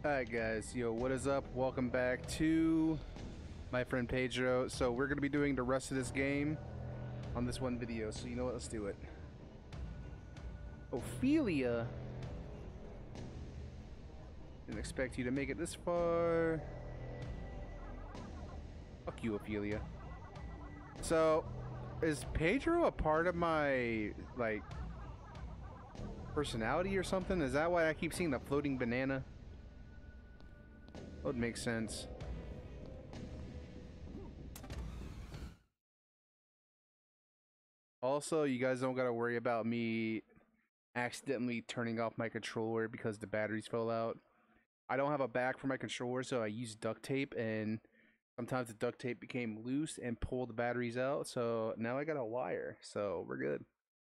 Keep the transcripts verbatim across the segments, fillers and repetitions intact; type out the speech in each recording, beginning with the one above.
Alright guys, yo, what is up? Welcome back to my friend Pedro. So we're gonna be doing the rest of this game on this one video, so you know what, let's do it. Ophelia! Didn't expect you to make it this far. Fuck you, Ophelia. So, is Pedro a part of my, like, personality or something? Is that why I keep seeing the floating banana? That would make sense. Also, you guys don't gotta worry about me accidentally turning off my controller because the batteries fell out. I don't have a back for my controller, so I use duct tape, and sometimes the duct tape became loose and pulled the batteries out, so now I got a wire, so we're good.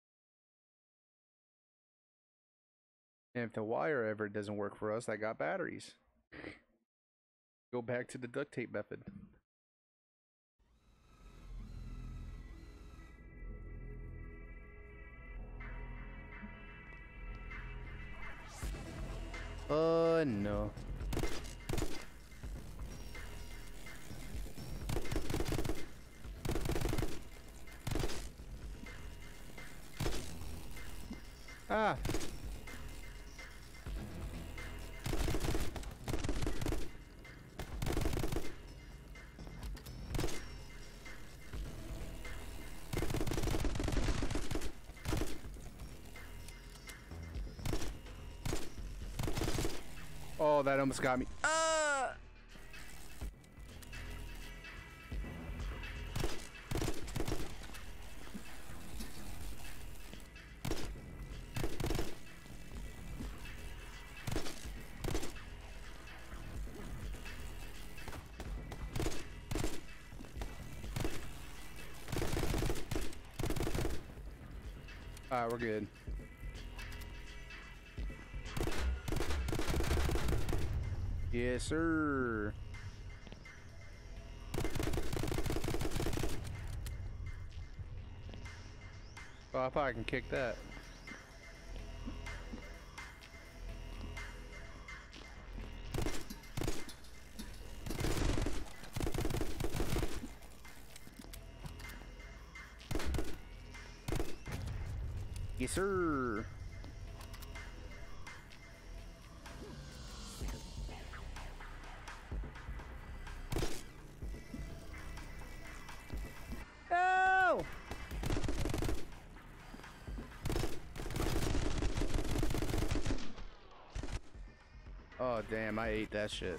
And if the wire ever doesn't work for us, I got batteries. Go back to the duct tape method. Uh, no. Ah! Oh, that almost got me. Ah! Alright, we're good. Yes, sir. Oh, I thought I can kick that. Yes, sir. No! Oh, damn, I ate that shit.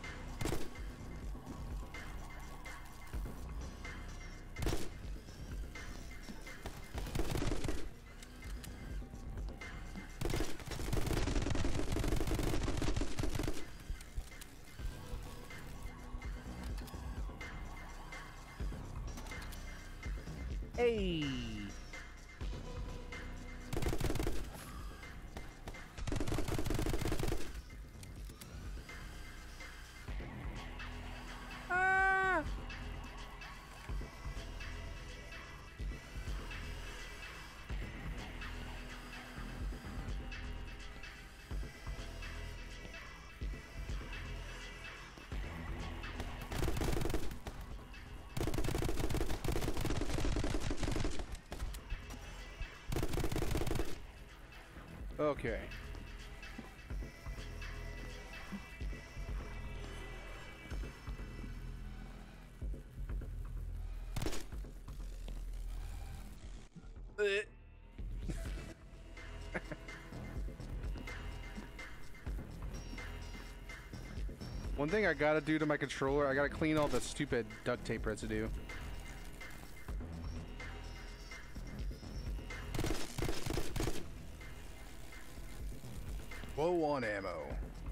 Hey! Ah! Okay. Uh. One thing I gotta do to my controller, I gotta clean all the stupid duct tape residue. Low on ammo.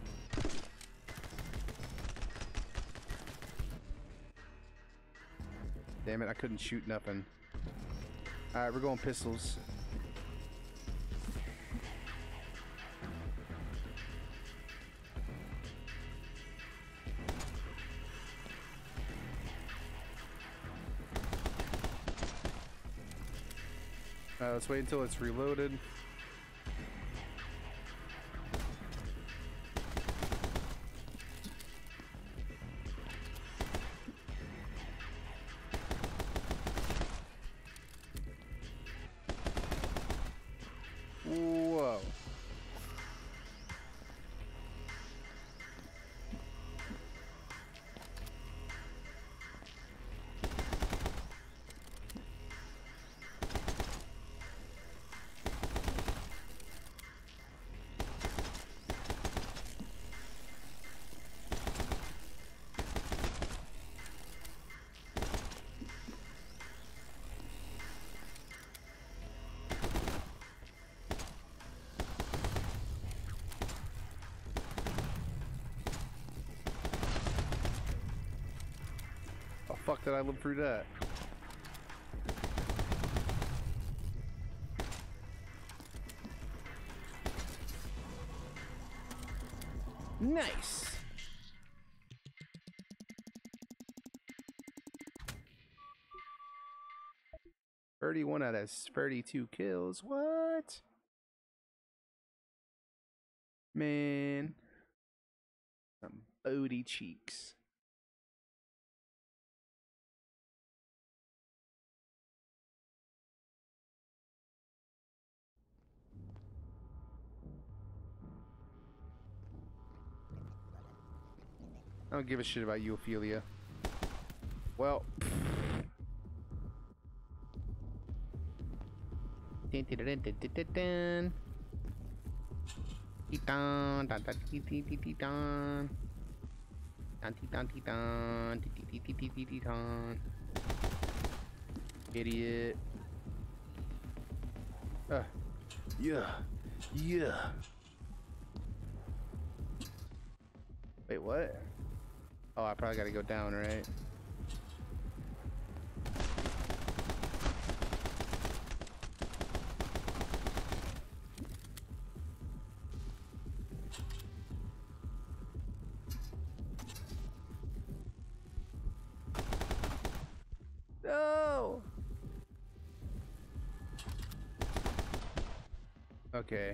Damn it, I couldn't shoot nothing. Alright, we're going pistols. Uh, let's wait until it's reloaded. fuck did I live through that? Nice. thirty-one out of thirty-two kills. What? Man. Some booty cheeks. I don't give a shit about you, Ophelia. Well. Dun, dun, dun, dun, dun, dun, dun. Dun, dun, dun, dun, dun, dun. Dun, dun, dun, dun, dun, dun. Idiot. Uh. Yeah. Yeah. Wait, what? Oh, I probably gotta go down, right? No! Okay.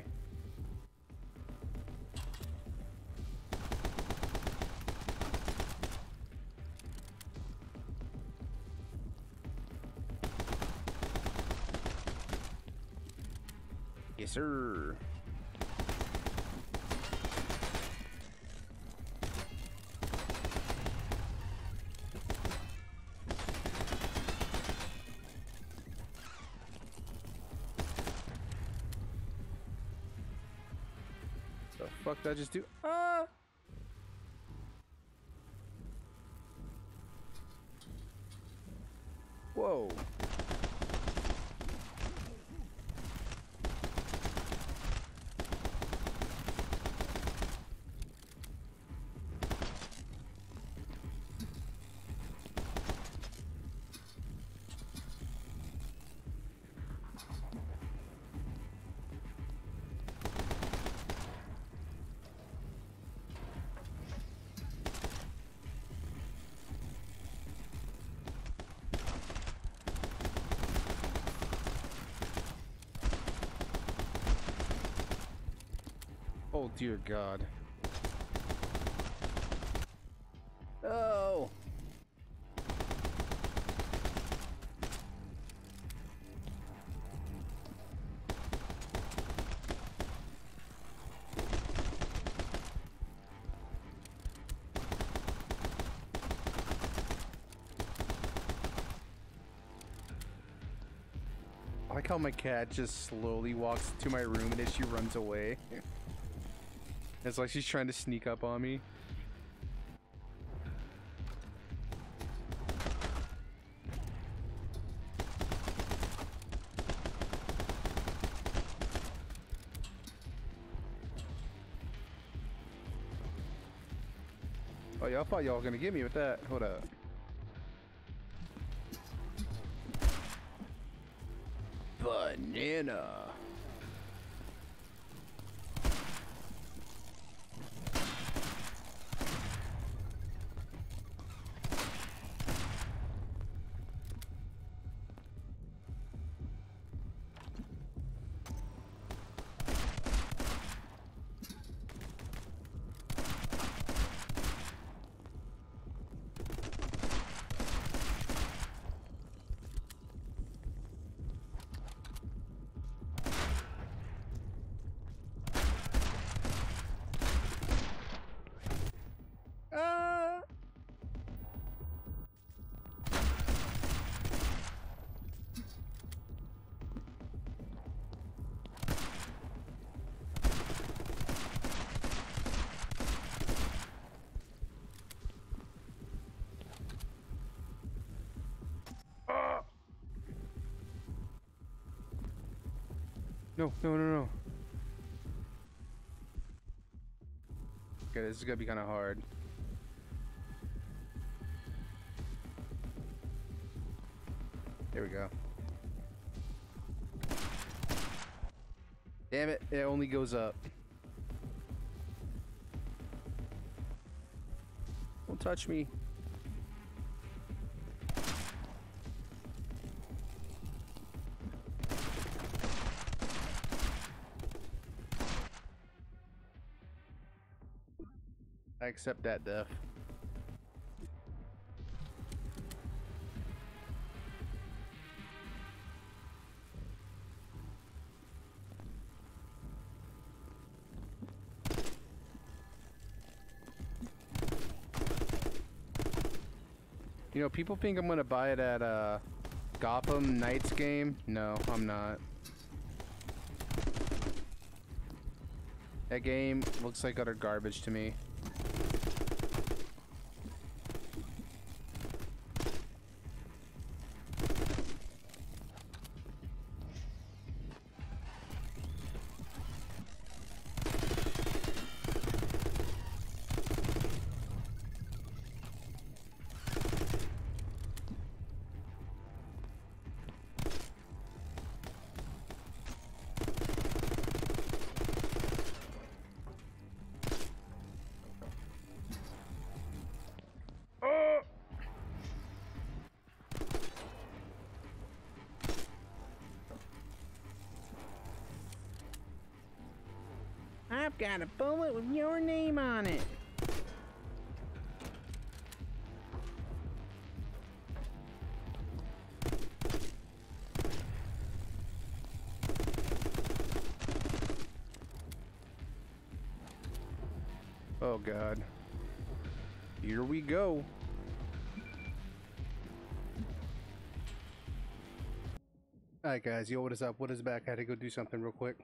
Yes, sir. The fuck did I just do? Ah! Whoa. Oh dear God. Oh. I like how my cat just slowly walks to my room and then she runs away. It's like she's trying to sneak up on me. Oh, y'all thought y'all were gonna get me with that. Hold up. Banana. Ah. Ah. No, no, no, no. Okay, this is gonna be kind of hard. There we go. Damn it, it only goes up. Don't touch me. I accept that death. You know, people think I'm gonna buy it at uh, Gotham Knights game. No, I'm not. That game looks like utter garbage to me. I've got a bullet with your name on it. Oh God. Here we go. Alright guys, yo, what is up? What is back? I had to go do something real quick.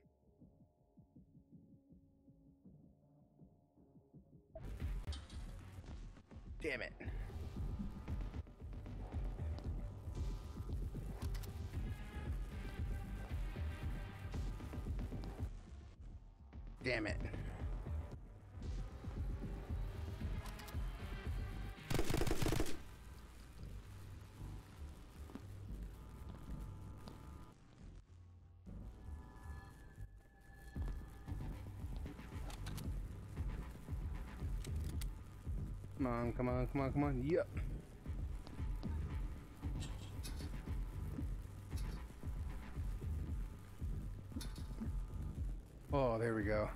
Damn it. Damn it. Come on, come on, come on, come on. Yep. Oh, there we go.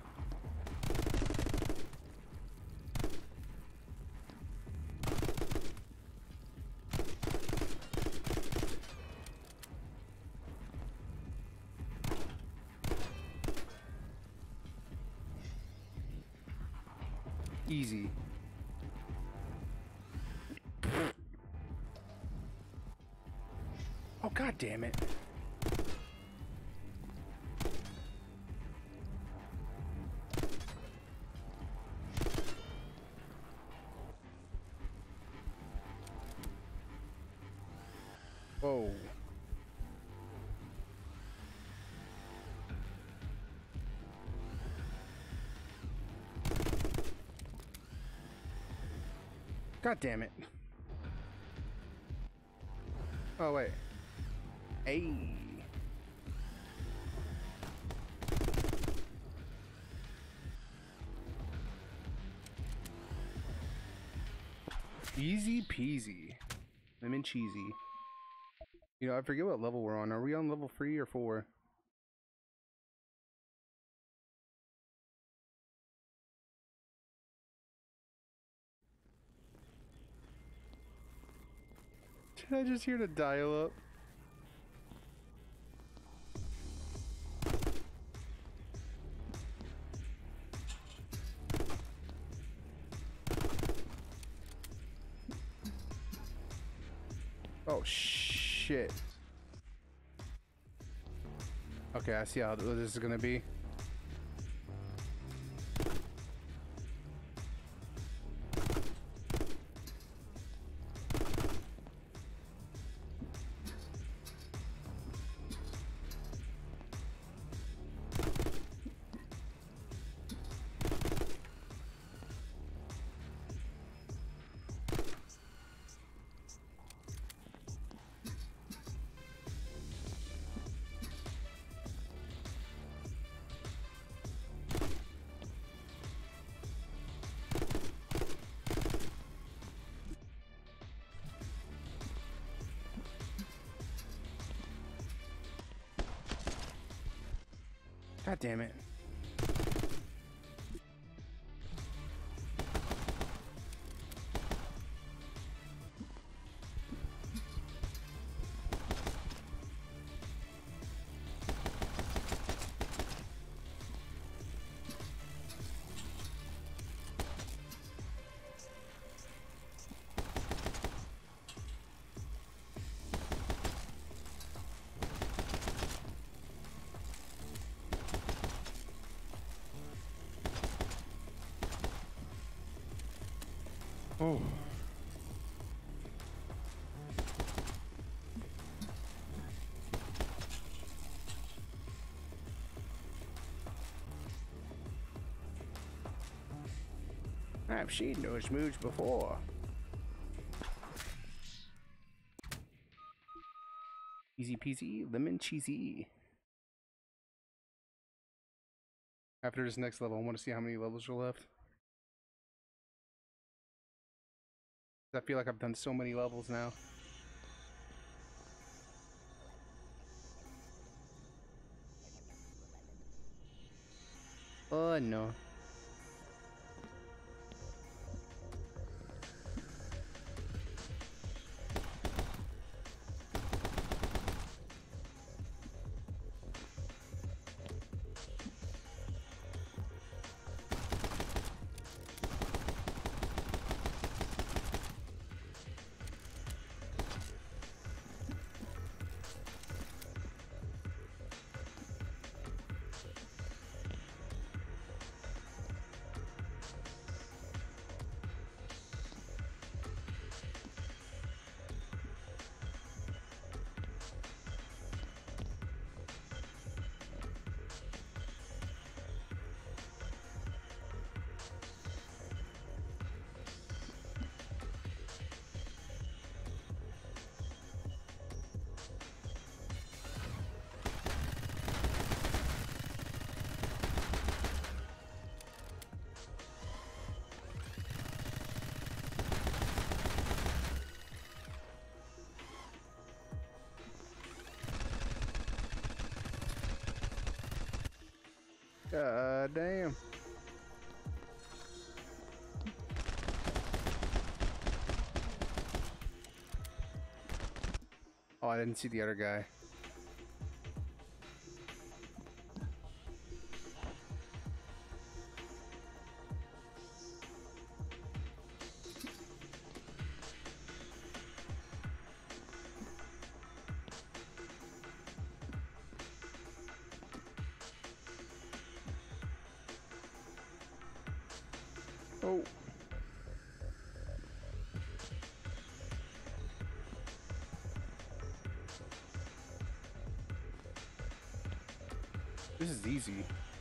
Easy. Oh, God damn it. Whoa. God damn it. Oh, wait. Hey. Easy peasy. Lemon cheesy. You know, I forget what level we're on. Are we on level three or four? Did I just hear the dial up? Oh shit. Okay, I see how this is gonna be. God damn it. Oh. I've seen those moves before. Easy peasy, lemon cheesy. After this next level, I want to see how many levels are left. I feel like I've done so many levels now. Oh no. God damn. Oh, I didn't see the other guy. Oh. This is easy.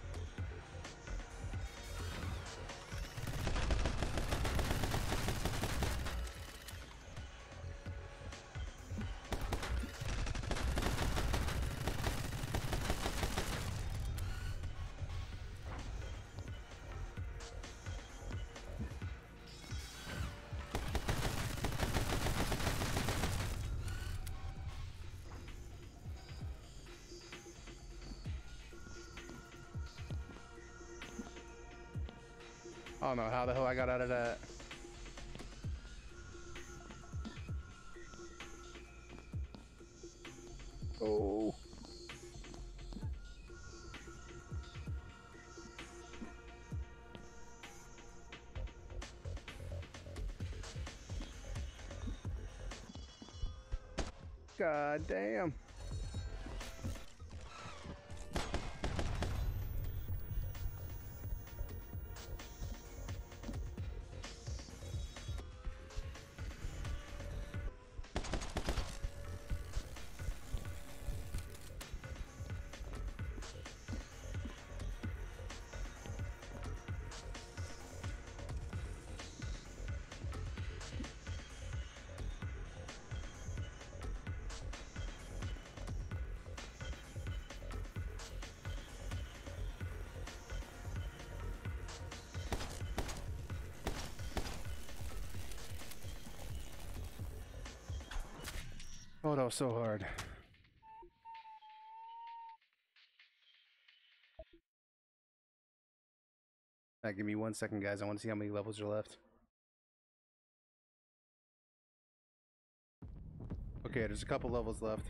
I don't know how the hell I got out of that. Oh. God damn. Oh, that was so hard. Alright, give me one second, guys. I want to see how many levels are left. Okay, there's a couple levels left.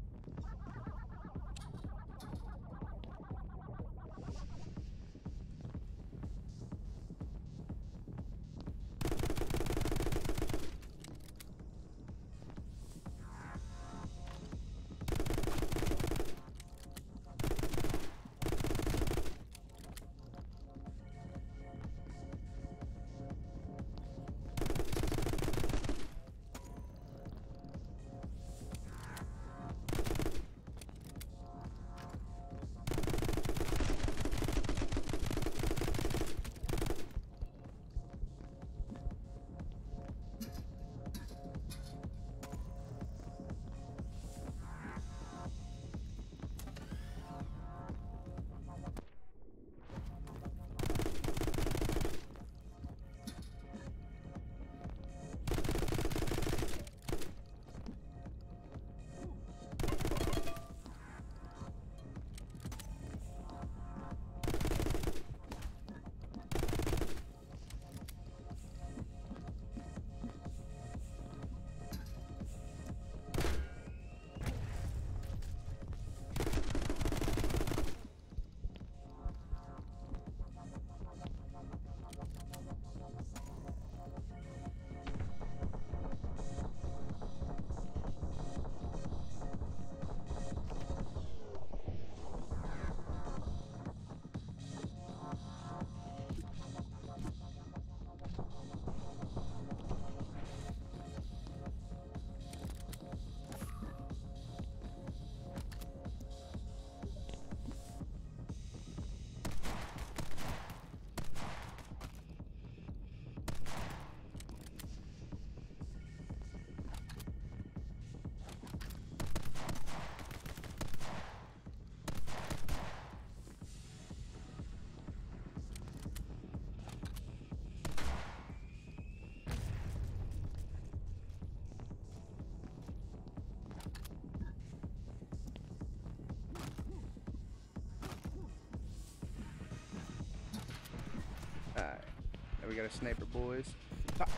Alright. Now we got a sniper, boys. Pop.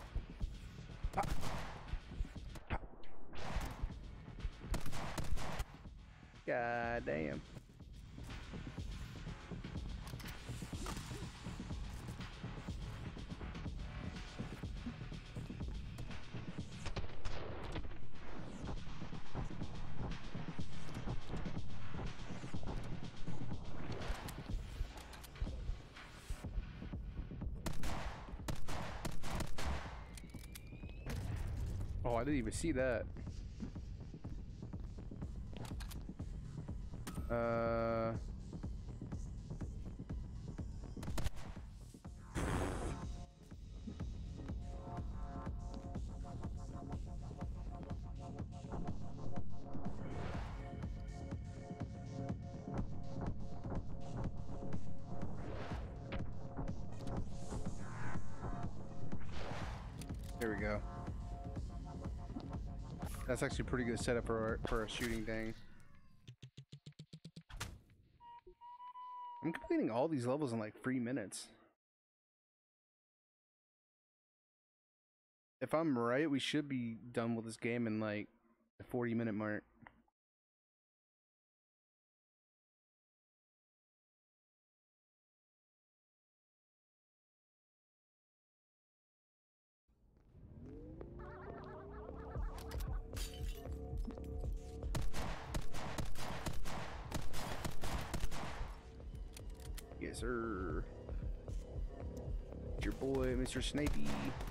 Pop. Pop. God damn. Oh, I didn't even see that. Uh... There we go. That's actually a pretty good setup for for a shooting thing. I'm completing all these levels in like three minutes. If I'm right, we should be done with this game in like the forty minute mark. Yes, sir. It's your boy, Mister Snipey.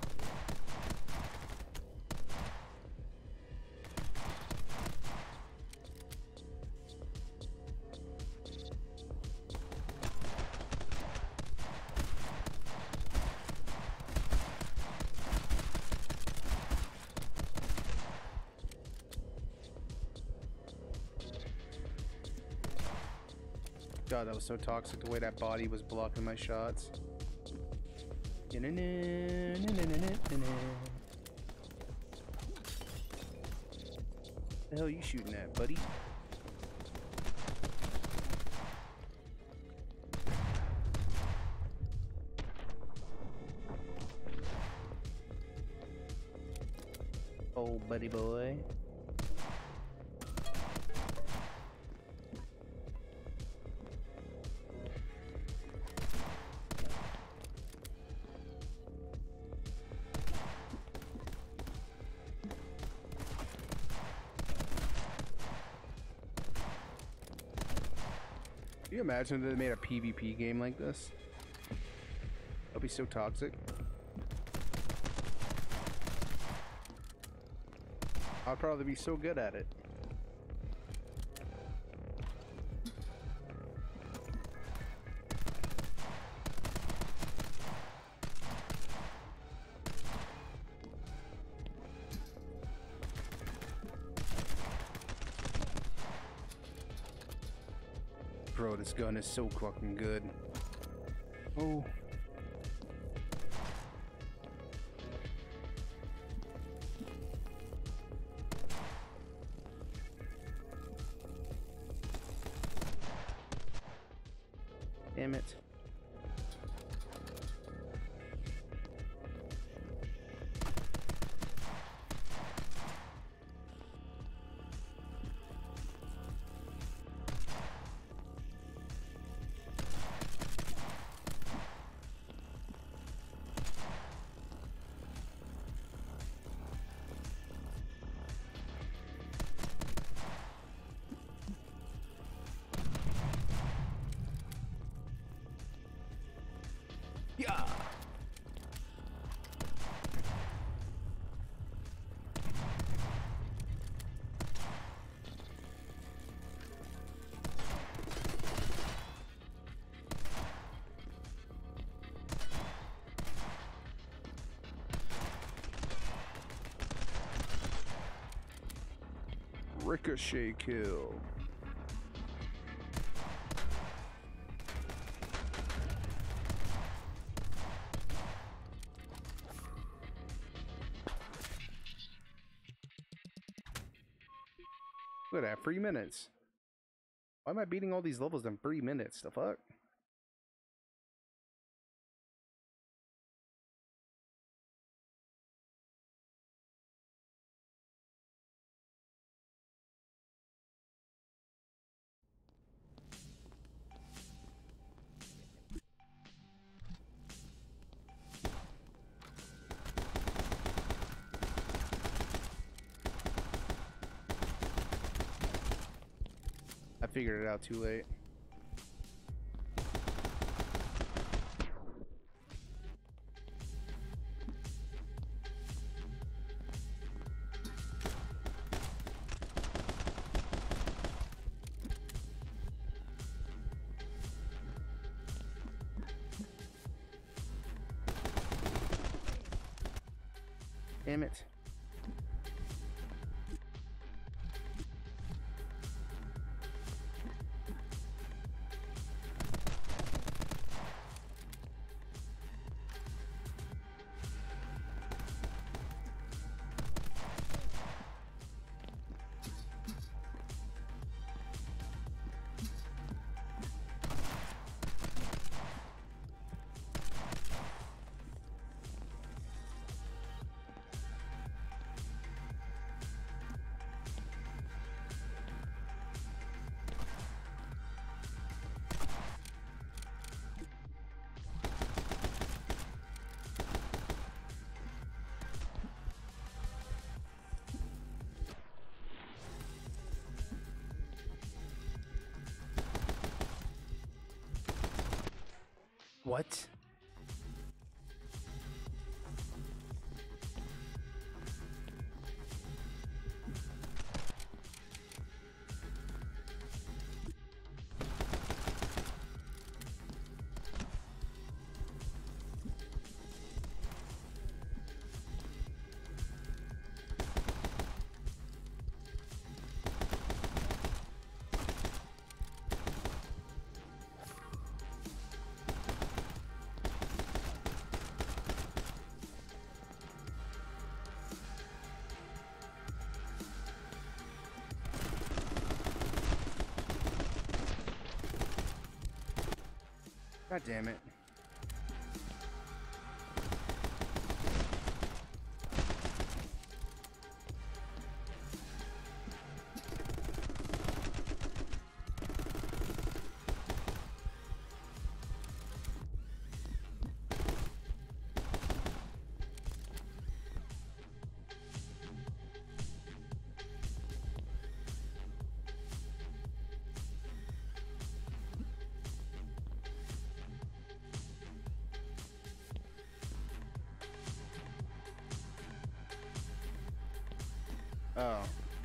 God, that was so toxic the way that body was blocking my shots. The hell are you shooting at, buddy? Oh, buddy boy. Can you imagine if they made a PvP game like this? That'd be so toxic. I'd probably be so good at it. Bro, this gun is so fucking good. Oh. Damn it. Yeah. Ricochet kill. Look at that, three minutes. Why am I beating all these levels in three minutes? The fuck? I figured it out too late. Damn it. What? God damn it. Oh.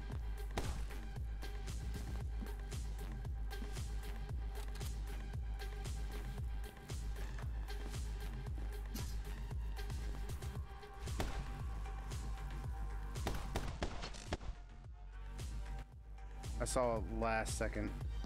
I saw it last second.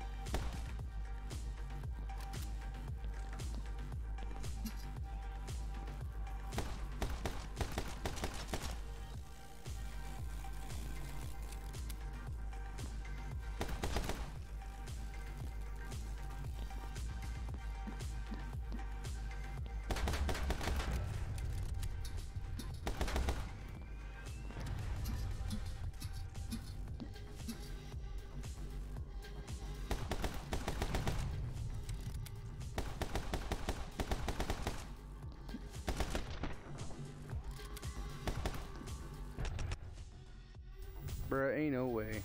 Bruh, ain't no way.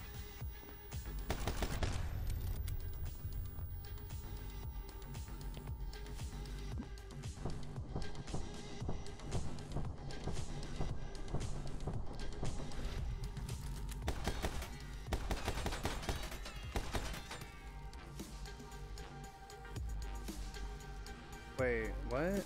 Wait, what?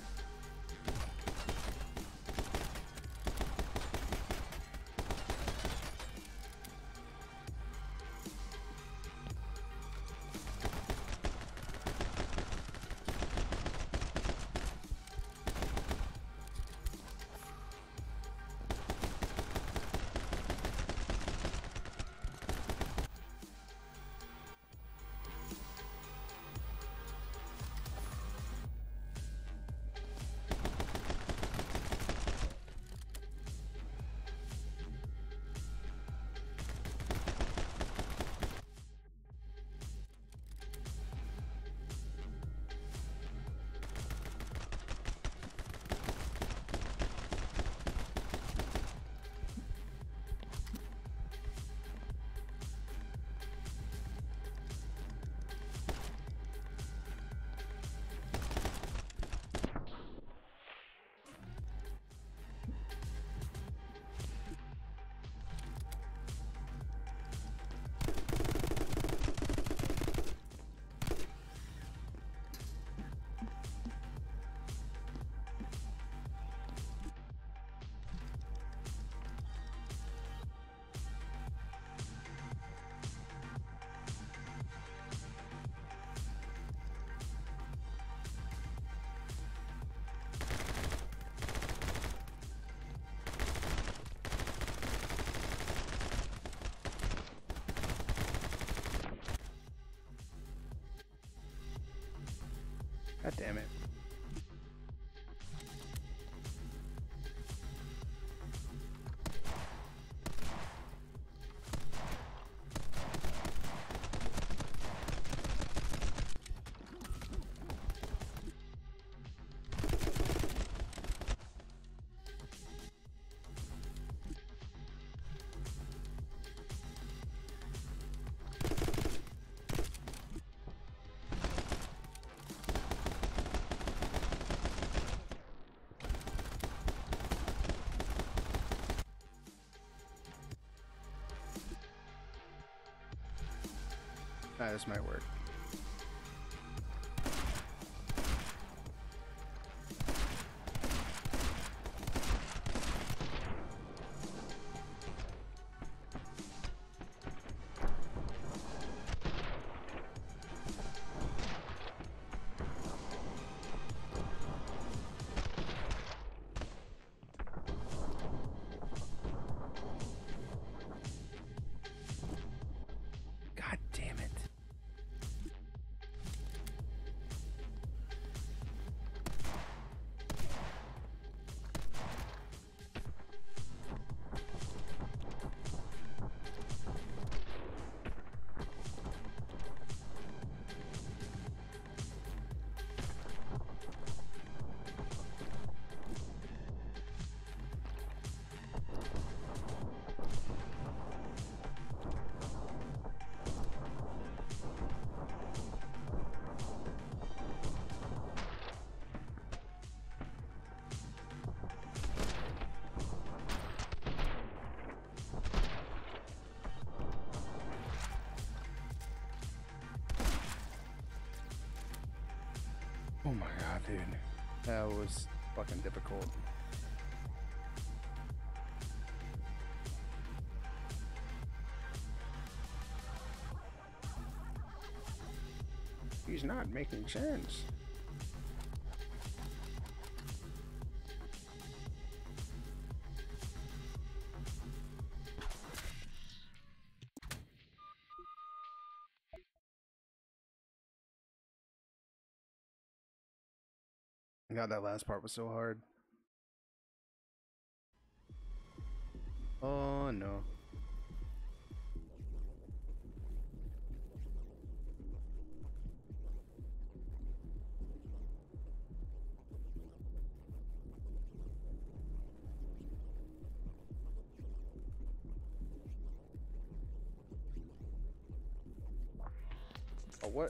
God damn it. Ah, this might work. God damn it. dude. That was fucking difficult. He's not making sense. God, that last part was so hard. Oh no. Oh, what?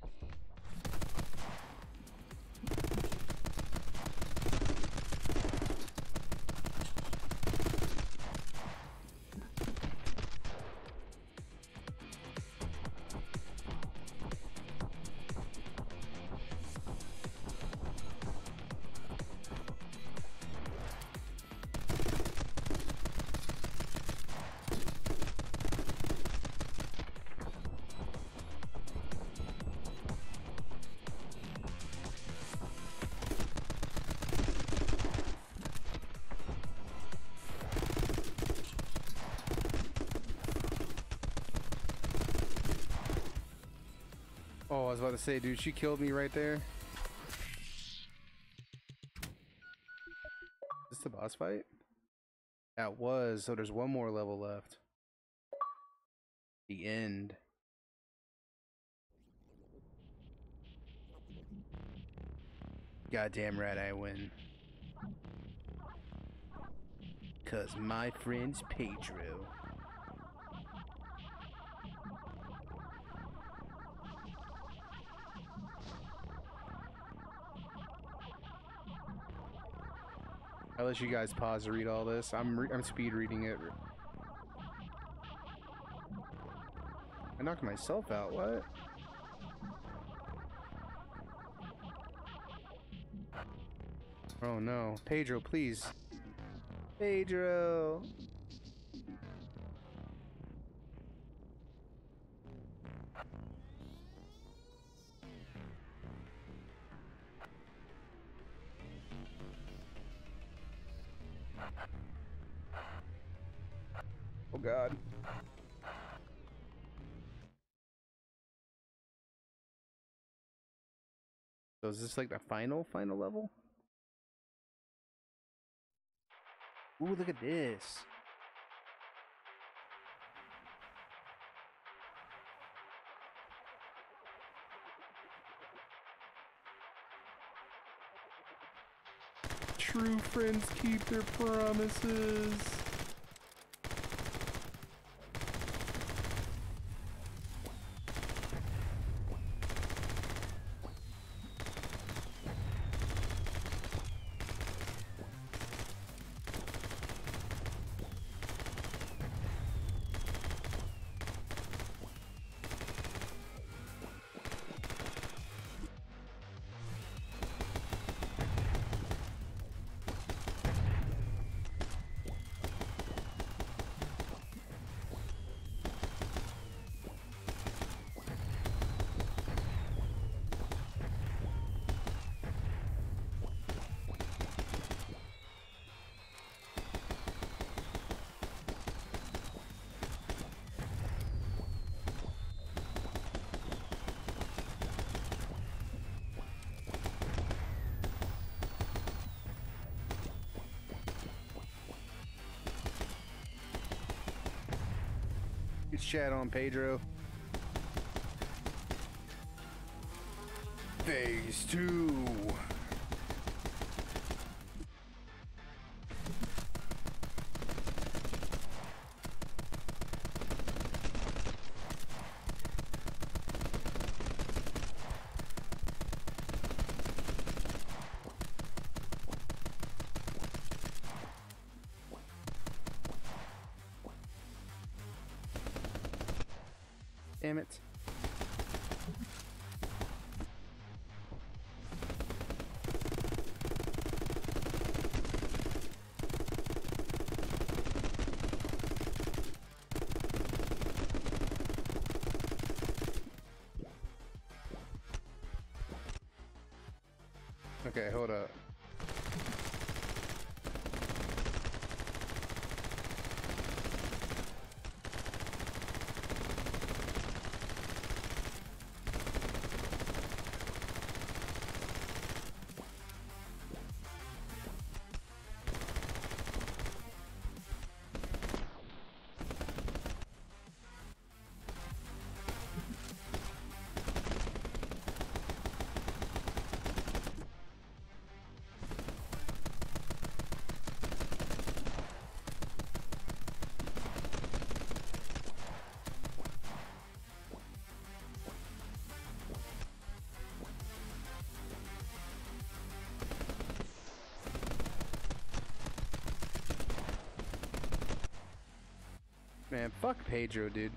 Oh, I was about to say, dude, she killed me right there. Is this the boss fight? That was, so there's one more level left. The end. Goddamn right I win. Cause my friend's Pedro. I'll let you guys pause to read all this. I'm re I'm speed reading it. I knocked myself out. What? Oh no, Pedro, please. Pedro. Oh God. So is this like the final, final level? Ooh, look at this. True friends keep their promises. Good chat on Pedro. Phase two. Damn it. Okay, hold up. Man, fuck Pedro, dude.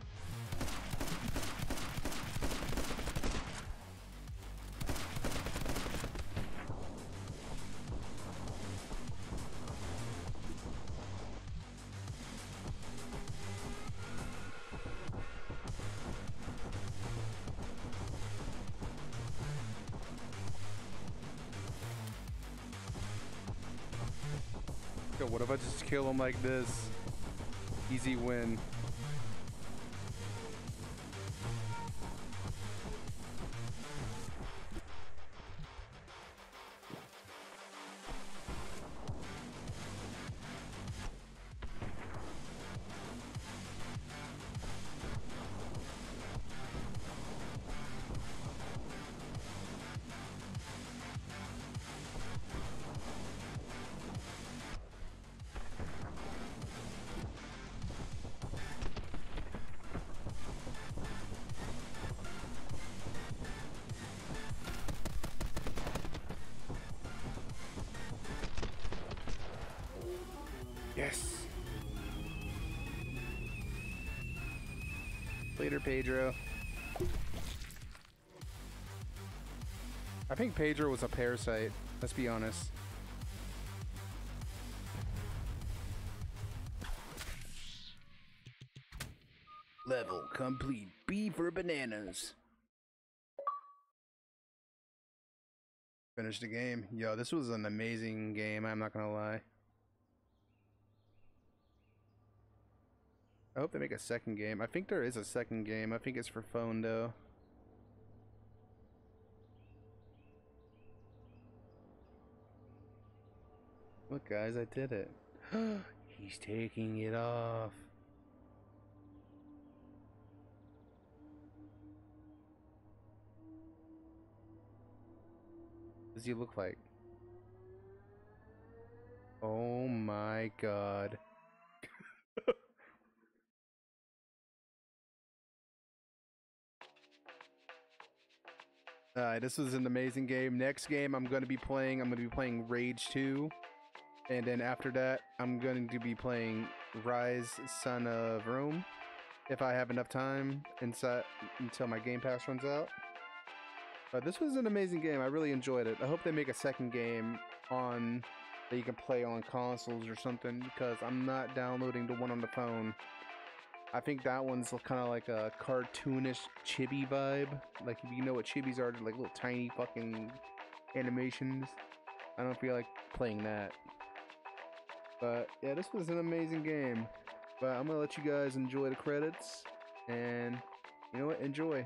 Yo, what if I just kill him like this? Easy win. Yes. Later, Pedro. I think Pedro was a parasite. Let's be honest. Level complete. B for bananas. Finish the game. Yo, this was an amazing game. I'm not gonna lie. I hope they make a second game. I think there is a second game. I think it's for phone though. Look guys, I did it. He's taking it off. What does he look like? Oh my god. Alright, this was an amazing game. Next game I'm going to be playing, I'm going to be playing Rage two. And then after that, I'm going to be playing Rise Son of Rome. If I have enough time inside until my Game Pass runs out. But this was an amazing game. I really enjoyed it. I hope they make a second game on that you can play on consoles or something, because I'm not downloading the one on the phone. I think that one's kind of like a cartoonish chibi vibe. Like, if you know what chibis are, they're like little tiny fucking animations. I don't feel like playing that. But yeah, this was an amazing game. But I'm gonna let you guys enjoy the credits, and you know what? Enjoy.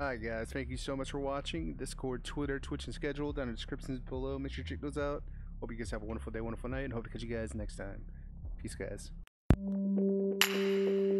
Alright guys, thank you so much for watching. Discord, Twitter, Twitch, and schedule down in the descriptions below. Make sure you check those out. Hope you guys have a wonderful day, wonderful night, and hope to catch you guys next time. Peace, guys.